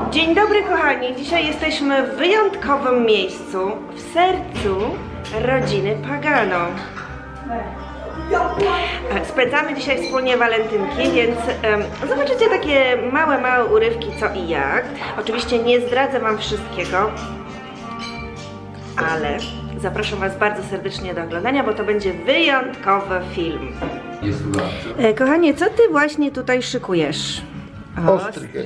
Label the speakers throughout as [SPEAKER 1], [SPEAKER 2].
[SPEAKER 1] Dzień dobry kochani, dzisiaj jesteśmy w wyjątkowym miejscu, w sercu rodziny Pagano. Spędzamy dzisiaj wspólnie walentynki, więc zobaczycie takie małe urywki co i jak. Oczywiście nie zdradzę wam wszystkiego, ale zapraszam was bardzo serdecznie do oglądania, bo to będzie wyjątkowy film. Kochanie, co ty właśnie tutaj szykujesz?
[SPEAKER 2] Ostrygę.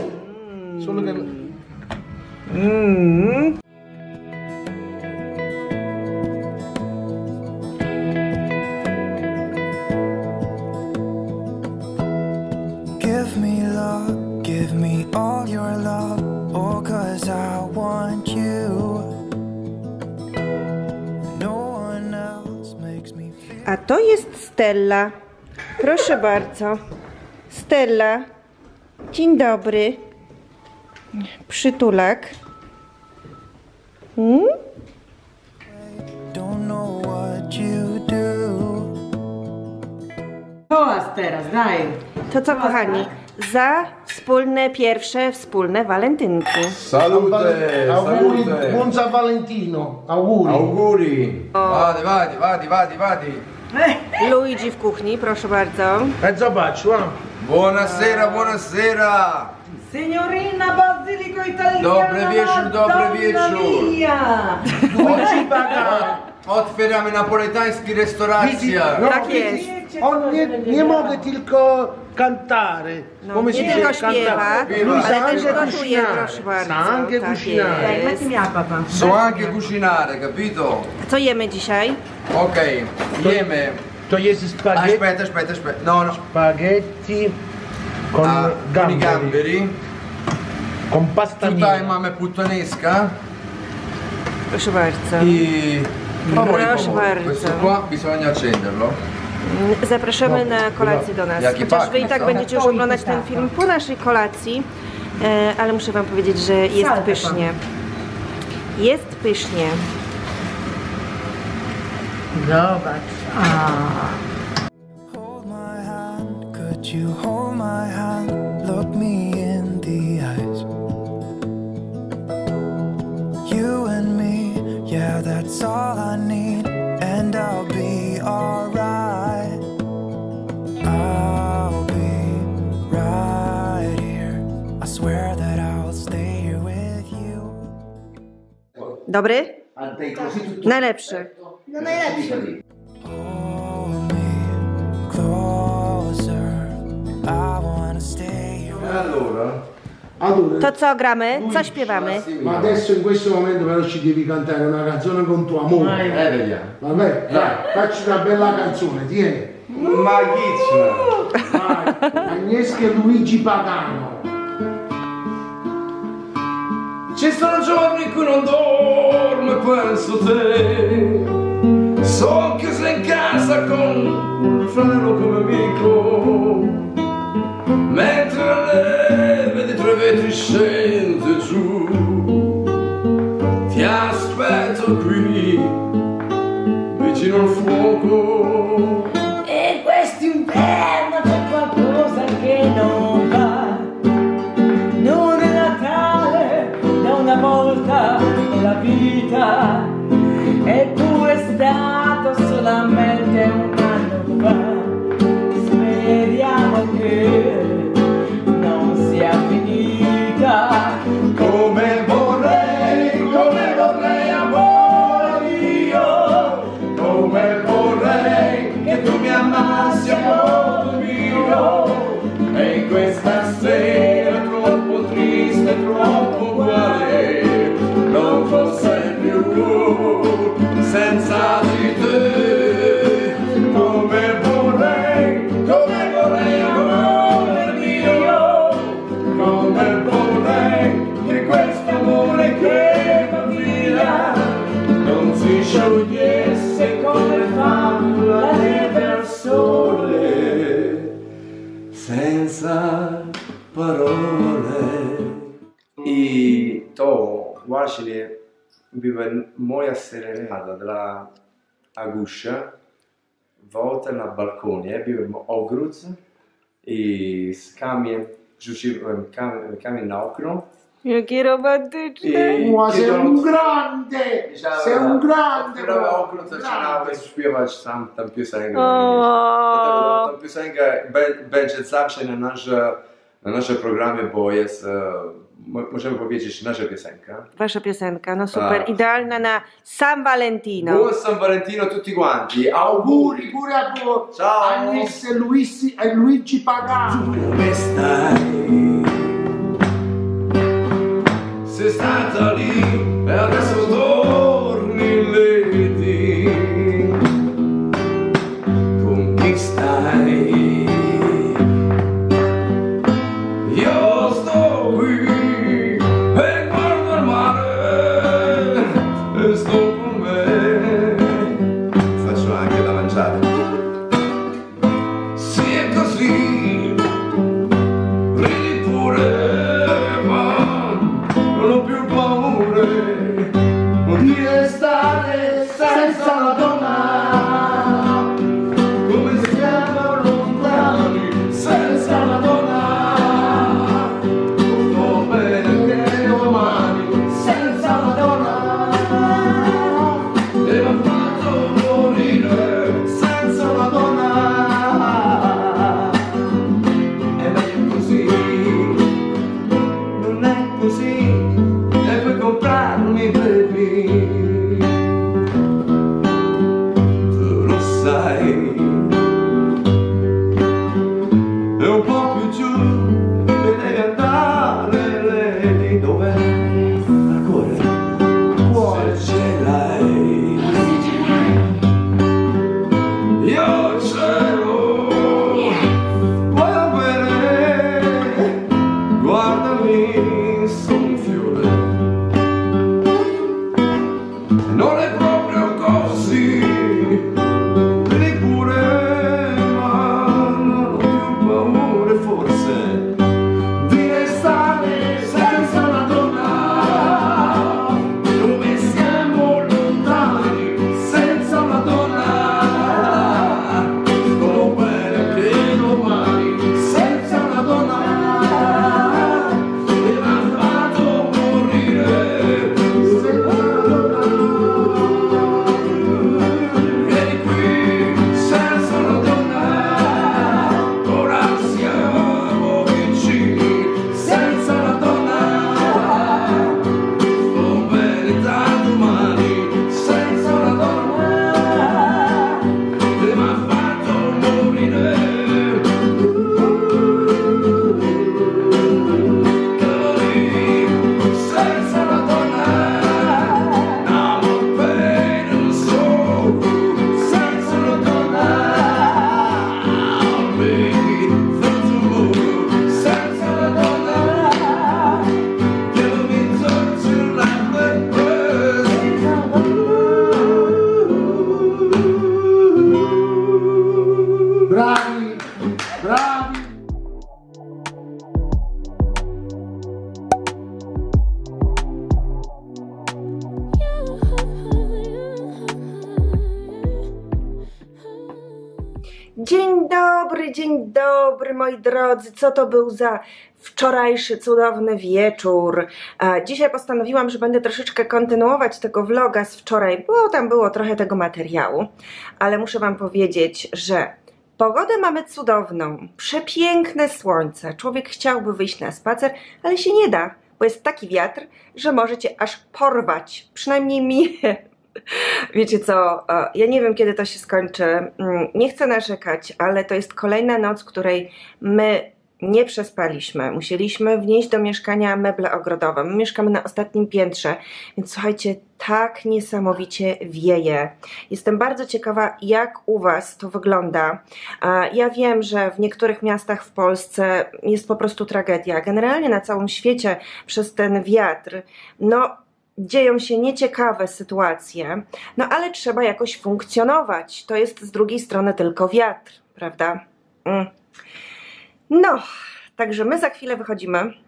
[SPEAKER 3] Give me love, give me all your love, oh, 'cause I want you. No one else makes me feel.
[SPEAKER 1] A to jest Stella. Proszę bardzo. Stella. Dzień dobry. Przytulak.
[SPEAKER 3] Don't know what you do.
[SPEAKER 4] Toast teraz, daj.
[SPEAKER 1] To co kochani? Za pierwsze wspólne walentynki.
[SPEAKER 2] Salute,
[SPEAKER 5] Auguri,
[SPEAKER 2] salute.
[SPEAKER 5] buon San Valentino, auguri.
[SPEAKER 2] Auguri. Vadi.
[SPEAKER 1] Luigi w kuchni, proszę bardzo.
[SPEAKER 5] Zobacz, wow.
[SPEAKER 2] Buonasera.
[SPEAKER 4] Signorina Basilico Italiana.
[SPEAKER 2] Dobry wieczór.
[SPEAKER 5] Luigi Pagano.
[SPEAKER 2] Otwieramy napoletański restauracja.
[SPEAKER 1] Tak jest.
[SPEAKER 5] On nie mogę tylko cantare. Come
[SPEAKER 1] Nie tylko śpiewa, ale też gotuje, proszę bardzo.
[SPEAKER 5] Anche
[SPEAKER 1] Tak
[SPEAKER 5] cucinare.
[SPEAKER 1] jest.
[SPEAKER 2] So anche cucinare, capito?
[SPEAKER 1] Co jemy dzisiaj?
[SPEAKER 2] Okej, jemy.
[SPEAKER 5] To jest spaghetti.
[SPEAKER 2] Aspetta. No.
[SPEAKER 5] Spaghetti con
[SPEAKER 2] Con i
[SPEAKER 5] gamberi.
[SPEAKER 2] gamberi.
[SPEAKER 5] Con pasta
[SPEAKER 2] Tutaj
[SPEAKER 5] mia.
[SPEAKER 2] mamy puttanesca.
[SPEAKER 1] Proszę bardzo.
[SPEAKER 2] I
[SPEAKER 1] Proszę bardzo.
[SPEAKER 2] Questo qua bisogna accenderlo.
[SPEAKER 1] Zapraszamy na kolację do nas.
[SPEAKER 2] Jaki
[SPEAKER 1] Chociaż wy i
[SPEAKER 2] pachnie,
[SPEAKER 1] tak
[SPEAKER 2] co?
[SPEAKER 1] będziecie już oglądać ten film po naszej kolacji, ale muszę wam powiedzieć, że jest
[SPEAKER 4] Salę
[SPEAKER 1] pysznie. Jest pysznie.
[SPEAKER 4] Zobacz.
[SPEAKER 3] Hold my hand, could you hold my hand? Look me in the eyes. You and me, yeah, that's all I need, and I'll be alright. I'll be right here. I swear that I'll stay here with you.
[SPEAKER 1] Dobry? Najlepszy.
[SPEAKER 3] Hold me closer. I wanna stay here.
[SPEAKER 2] Allora,
[SPEAKER 1] To co gramy? Co śpiewamy?
[SPEAKER 5] Ma adesso in questo momento però ci devi cantare una canzone con tuo amore.
[SPEAKER 2] vediamo.
[SPEAKER 5] Vabbè, dai, facci una bella canzone, tieni.
[SPEAKER 2] Magiczne.
[SPEAKER 5] Vai, Agnieszka e Luigi Pagano.
[SPEAKER 2] Ci sono giorni in cui non dormo e penso a te. Sono chiuso in casa con il fratello come amico. Mentre la neve di tre vetri scende giù. Ti aspetto qui, vicino al fuoco.
[SPEAKER 4] E quest'inverno c'è qualcosa che non va. Non è Natale da una volta nella vita, eppure è stato solamente un anno fa. Speriamo che non sia finita.
[SPEAKER 2] Come vorrei amore io. Come vorrei che tu mi amassi amore mio. E in questa sera troppo triste, troppo uguale, non fosse più senza di te. Come vorrei amore mio. Come vorrei che questo amore che va via non si sciogliesse come fa la neve al sole senza parole.
[SPEAKER 6] I to właśnie byłem moja serenada dla Agusza. Wołtę na balkonie, byłem ogród i z kamień rzuciłem kamień na okno
[SPEAKER 1] Jakie romantyczne.
[SPEAKER 5] Ma sei un grande! Sei un grande!
[SPEAKER 6] Dopiero okno zaczynałeś śpiewać tam piosenkę.
[SPEAKER 1] O.
[SPEAKER 6] Dlatego ta piosenka będzie zawsze na naszym programie, bo jest, możemy powiedzieć, nasza piosenka.
[SPEAKER 1] Wasza piosenka, no super,
[SPEAKER 6] Tak.
[SPEAKER 1] idealna na San Valentino.
[SPEAKER 6] Buon San Valentino a tutti quanti,
[SPEAKER 5] Auguri pure a voi!
[SPEAKER 6] Ciao.
[SPEAKER 5] A Luigi Pagano!
[SPEAKER 2] Come stai? Sei stata lì e adesso torni lì. Con chi stai? Io sto qui e guardo il mare e sto con me.
[SPEAKER 6] Faccio anche da mangiare.
[SPEAKER 2] Sì, è così, ridi pure, ma non ho più paura di restare senza una donna, come siamo lontani senza una donna, sto bene che domani senza una donna, e mi ha fatto morire senza una donna, è meglio così, non è così, e puoi comprarmi baby, tu lo sai, è un po' più giù che devi andare, lady, dov'è? Ancora? Se ce l'hai, io ce l'ho, guarda bene, guardami, sono un fiore, non è proprio così, vedi pure, ma non ho più paura forse di restare senza una donna, come siamo lontani senza una donna, sto bene che domani senza una donna, e mi ha fatto morire senza una donna, vieni qui senza una donna, ora siamo vicini senza una donna, sto bene da domani senza una donna, e mi ha fatto morire. Senza una donna, no more pain and sorrow. Senza una donna, I'll be through tomorrow. Senza una donna, give me touch like the birds.
[SPEAKER 5] Bravi! Bravi!
[SPEAKER 1] Dzień dobry moi drodzy, co to był za wczorajszy cudowny wieczór. Dzisiaj postanowiłam, że będę troszeczkę kontynuować tego vloga z wczoraj, bo tam było trochę tego materiału, ale muszę wam powiedzieć, że pogodę mamy cudowną, przepiękne słońce, człowiek chciałby wyjść na spacer, ale się nie da, bo jest taki wiatr, że możecie aż porwać, przynajmniej mnie. Wiecie co, ja nie wiem kiedy to się skończy, nie chcę narzekać, ale to jest kolejna noc, której my nie przespaliśmy. Musieliśmy wnieść do mieszkania meble ogrodowe. My mieszkamy na ostatnim piętrze, więc słuchajcie, tak niesamowicie wieje. Jestem bardzo ciekawa, jak u was to wygląda. Ja wiem, że w niektórych miastach w Polsce jest po prostu tragedia. Generalnie na całym świecie przez ten wiatr, no dzieją się nieciekawe sytuacje, no ale trzeba jakoś funkcjonować. To jest z drugiej strony tylko wiatr, prawda? No, także my za chwilę wychodzimy.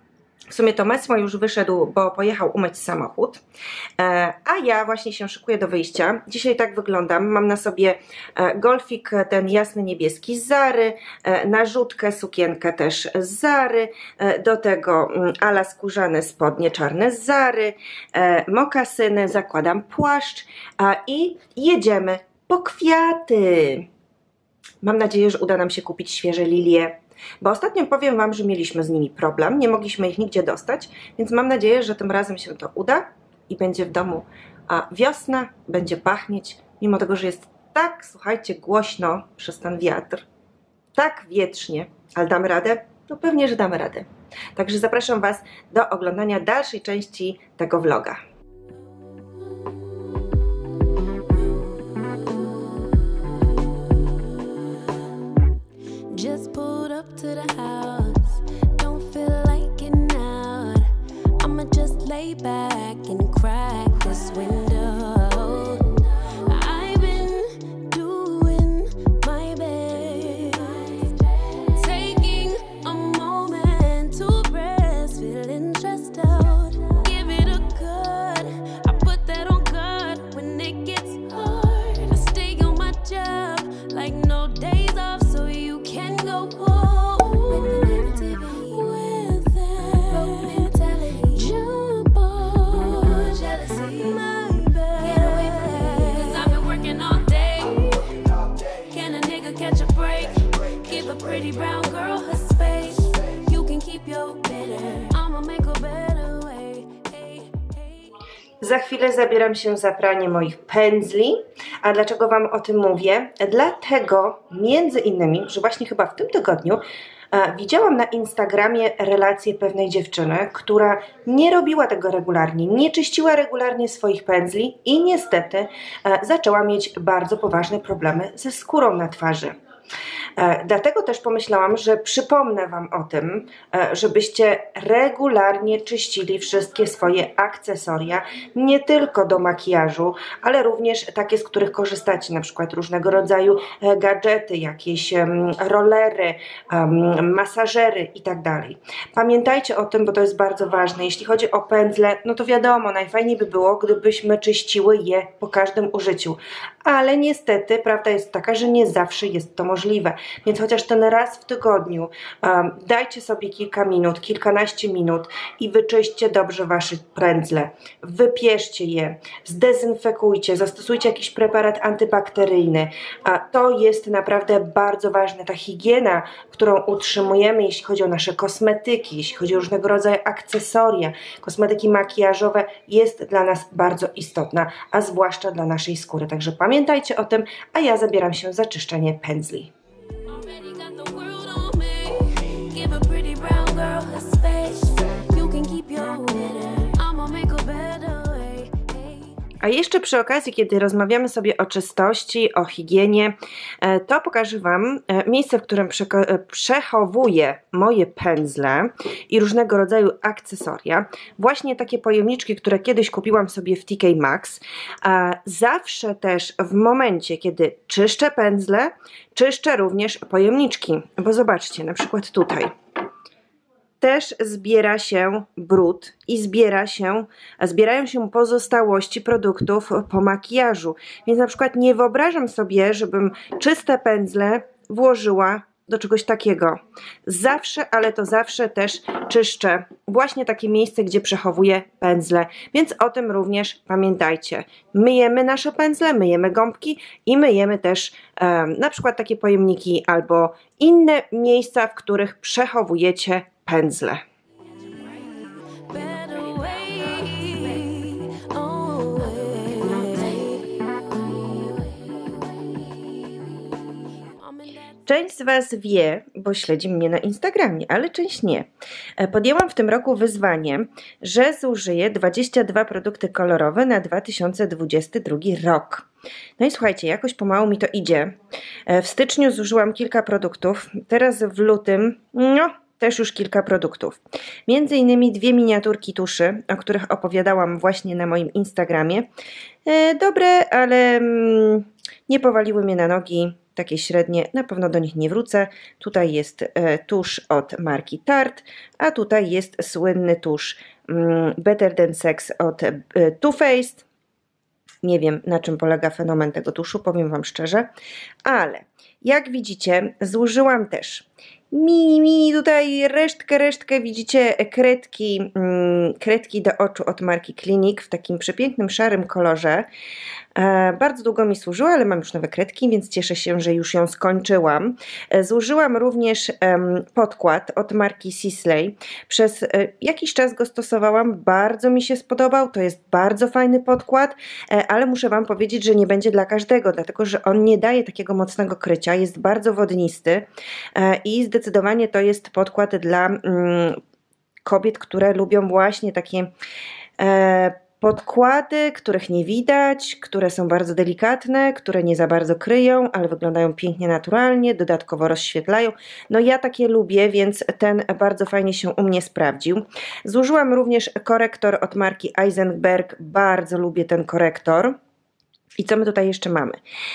[SPEAKER 1] W sumie to Mesmo już wyszedł, bo pojechał umyć samochód, a ja właśnie się szykuję do wyjścia. Dzisiaj tak wyglądam, mam na sobie golfik ten jasny niebieski z Zary, narzutkę, sukienkę też z Zary, do tego ala skórzane spodnie czarne z Zary, mokasyny, zakładam płaszcz i jedziemy po kwiaty. Mam nadzieję, że uda nam się kupić świeże lilie, bo ostatnio powiem Wam, że mieliśmy z nimi problem, nie mogliśmy ich nigdzie dostać, więc mam nadzieję, że tym razem się to uda i będzie w domu wiosna, będzie pachnieć, mimo tego, że jest tak, słuchajcie, głośno przez ten wiatr, tak wietrznie, ale damy radę? No pewnie, że damy radę. Także zapraszam Was do oglądania dalszej części tego vloga.
[SPEAKER 7] Just pulled up to the house, don't feel like getting out. I'ma just lay back and crack this window. I've been doing my best, taking a moment to rest, feeling stressed out. Give it a good, I put that on God when it gets hard. I stay on my job like no days off, so you can go home with the negativity, with that broken mentality. Jump on jealousy, my bad. Get away from me, 'cause I've been working all day. Can a nigga catch a break? Give a pretty brown girl her space. You can keep your bitter, I'ma make a better way. Hey, hey.
[SPEAKER 1] Za chwilę zabieram się za pranie moich pędzli. A dlaczego Wam o tym mówię? Dlatego, między innymi, że właśnie chyba w tym tygodniu widziałam na Instagramie relację pewnej dziewczyny, która nie robiła tego regularnie, nie czyściła regularnie swoich pędzli i niestety zaczęła mieć bardzo poważne problemy ze skórą na twarzy. Dlatego też pomyślałam, że przypomnę Wam o tym, żebyście regularnie czyścili wszystkie swoje akcesoria, nie tylko do makijażu, ale również takie, z których korzystacie, na przykład różnego rodzaju gadżety, jakieś rollery, masażery itd. Pamiętajcie o tym, bo to jest bardzo ważne. Jeśli chodzi o pędzle, no to wiadomo, najfajniej by było, gdybyśmy czyściły je po każdym użyciu, ale niestety prawda jest taka, że nie zawsze jest to możliwe. Więc chociaż ten raz w tygodniu dajcie sobie kilka minut, kilkanaście minut i wyczyśćcie dobrze wasze pędzle. Wypieszcie je, zdezynfekujcie, zastosujcie jakiś preparat antybakteryjny. To jest naprawdę bardzo ważne. Ta higiena, którą utrzymujemy, jeśli chodzi o nasze kosmetyki, jeśli chodzi o różnego rodzaju akcesoria, kosmetyki makijażowe, jest dla nas bardzo istotna, a zwłaszcza dla naszej skóry. Także pamiętajcie o tym, a ja zabieram się za czyszczenie pędzli.
[SPEAKER 7] Already got the world on me. Give a pretty brown girl her space. You can keep your bitter, I'ma make a better way. Hey.
[SPEAKER 1] A jeszcze przy okazji, kiedy rozmawiamy sobie o czystości, o higienie, to pokażę Wam miejsce, w którym przechowuję moje pędzle i różnego rodzaju akcesoria. Właśnie takie pojemniczki, które kiedyś kupiłam sobie w TK Maxx. Zawsze też w momencie, kiedy czyszczę pędzle, czyszczę również pojemniczki, bo zobaczcie, na przykład tutaj też zbiera się brud i zbierają się pozostałości produktów po makijażu. Więc na przykład nie wyobrażam sobie, żebym czyste pędzle włożyła do czegoś takiego. Zawsze, ale to zawsze też czyszczę właśnie takie miejsce, gdzie przechowuję pędzle. Więc o tym również pamiętajcie. Myjemy nasze pędzle, myjemy gąbki i myjemy też na przykład takie pojemniki albo inne miejsca, w których przechowujecie pędzle.
[SPEAKER 7] Better way. Oh,
[SPEAKER 1] Część z Was wie, bo śledzi mnie na Instagramie, ale część nie. Podjęłam w tym roku wyzwanie, że zużyję 22 produkty kolorowe na 2022 rok. No i słuchajcie, jakoś pomału mi to idzie. W styczniu zużyłam kilka produktów, teraz w lutym, też już kilka produktów. Między innymi 2 miniaturki tuszy, o których opowiadałam właśnie na moim Instagramie. Dobre, ale nie powaliły mnie na nogi. takie średnie, na pewno do nich nie wrócę. Tutaj jest tusz od marki Tarte, a tutaj jest słynny tusz Better Than Sex od Too Faced. Nie wiem, na czym polega fenomen tego tuszu, powiem Wam szczerze, ale jak widzicie, zużyłam też mini tutaj resztkę, widzicie, kredki do oczu od marki Clinique w takim przepięknym, szarym kolorze. Bardzo długo mi służyła, ale mam już nowe kredki, więc cieszę się, że już ją skończyłam. Zużyłam również podkład od marki Sisley. Przez jakiś czas go stosowałam, bardzo mi się spodobał, to jest bardzo fajny podkład, ale muszę Wam powiedzieć, że nie będzie dla każdego, dlatego że on nie daje takiego mocnego krycia, jest bardzo wodnisty i zdecydowanie to jest podkład dla kobiet, które lubią właśnie takie podkłady, których nie widać, które są bardzo delikatne, które nie za bardzo kryją, ale wyglądają pięknie naturalnie, dodatkowo rozświetlają. No ja takie lubię, więc ten bardzo fajnie się u mnie sprawdził. Zużyłam również korektor od marki Eisenberg, bardzo lubię ten korektor. I co my tutaj jeszcze mamy?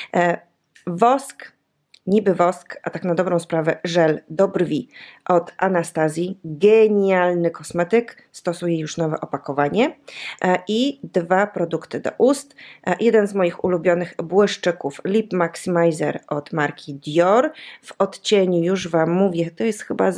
[SPEAKER 1] Wosk, niby wosk, a tak na dobrą sprawę żel do brwi od Anastazji. Genialny kosmetyk, stosuję już nowe opakowanie. I 2 produkty do ust. Jeden z moich ulubionych błyszczyków Lip Maximizer od marki Dior. W odcieniu już Wam mówię, to jest chyba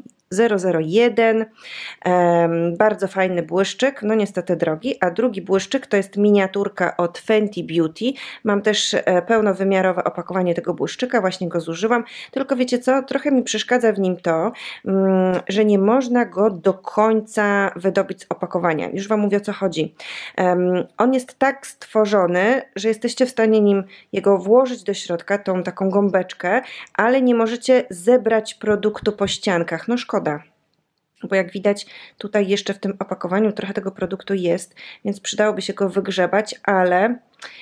[SPEAKER 1] 001, bardzo fajny błyszczyk, no niestety drogi, a drugi błyszczyk to jest miniaturka od Fenty Beauty. Mam też pełnowymiarowe opakowanie tego błyszczyka, właśnie go zużywam, tylko wiecie co, trochę mi przeszkadza w nim to, że nie można go do końca wydobyć z opakowania. Już Wam mówię, o co chodzi. On jest tak stworzony, że jesteście w stanie jego włożyć do środka, tą taką gąbeczkę, ale nie możecie zebrać produktu po ściankach. No szkoda. Bo jak widać tutaj jeszcze w tym opakowaniu trochę tego produktu jest, więc przydałoby się go wygrzebać, ale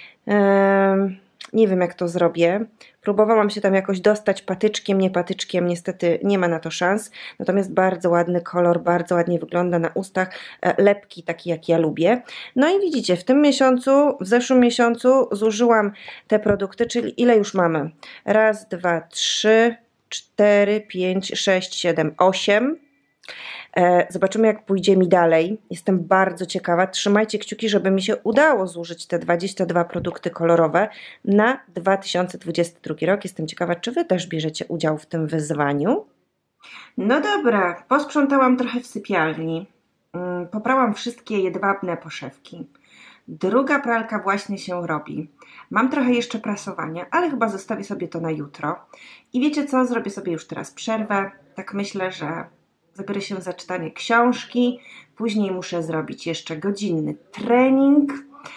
[SPEAKER 1] nie wiem jak to zrobię. Próbowałam się tam jakoś dostać patyczkiem, nie patyczkiem, niestety nie ma na to szans. Natomiast bardzo ładny kolor, bardzo ładnie wygląda na ustach, lepki taki jak ja lubię. No i widzicie, w tym miesiącu, w zeszłym miesiącu zużyłam te produkty, czyli ile już mamy? 1, 2, 3, 4, 5, 6, 7, 8. Zobaczymy jak pójdzie mi dalej. Jestem bardzo ciekawa. Trzymajcie kciuki, żeby mi się udało zużyć te 22 produkty kolorowe na 2022 rok. Jestem ciekawa, czy Wy też bierzecie udział w tym wyzwaniu. No dobra, posprzątałam trochę w sypialni. Poprałam wszystkie jedwabne poszewki. Druga pralka właśnie się robi. Mam trochę jeszcze prasowania, ale chyba zostawię sobie to na jutro. I wiecie co? Zrobię sobie już teraz przerwę. Tak myślę, że zabiorę się za czytanie książki. Później muszę zrobić jeszcze godzinny trening.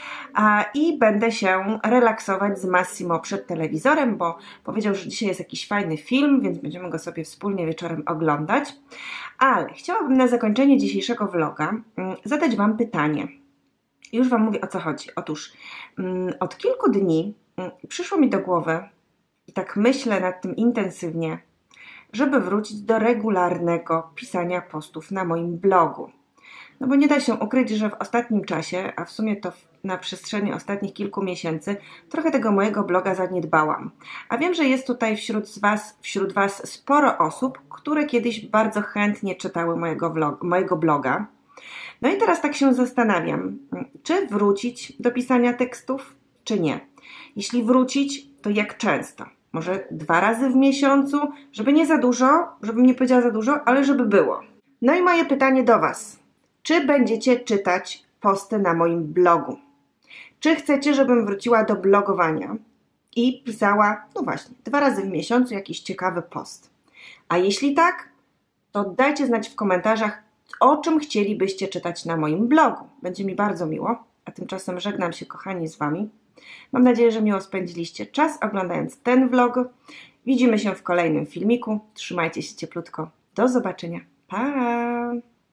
[SPEAKER 1] I będę się relaksować z Massimo przed telewizorem, bo powiedział, że dzisiaj jest jakiś fajny film, więc będziemy go sobie wspólnie wieczorem oglądać. Ale chciałabym na zakończenie dzisiejszego vloga zadać Wam pytanie. Już Wam mówię, o co chodzi. Otóż od kilku dni przyszło mi do głowy i tak myślę nad tym intensywnie, żeby wrócić do regularnego pisania postów na moim blogu. No bo nie da się ukryć, że w ostatnim czasie, a w sumie to na przestrzeni ostatnich kilku miesięcy, trochę tego mojego bloga zaniedbałam. A wiem, że jest tutaj wśród Was sporo osób, które kiedyś bardzo chętnie czytały mojego bloga. No i teraz tak się zastanawiam, czy wrócić do pisania tekstów, czy nie. Jeśli wrócić, to jak często? Może 2 razy w miesiącu, żeby nie za dużo, żebym nie powiedziała za dużo, ale żeby było. No i moje pytanie do Was. Czy będziecie czytać posty na moim blogu? Czy chcecie, żebym wróciła do blogowania i pisała, no właśnie, 2 razy w miesiącu jakiś ciekawy post? A jeśli tak, to dajcie znać w komentarzach, o czym chcielibyście czytać na moim blogu. Będzie mi bardzo miło, a tymczasem żegnam się kochani z Wami. Mam nadzieję, że miło spędziliście czas oglądając ten vlog. Widzimy się w kolejnym filmiku. Trzymajcie się cieplutko. Do zobaczenia. Pa!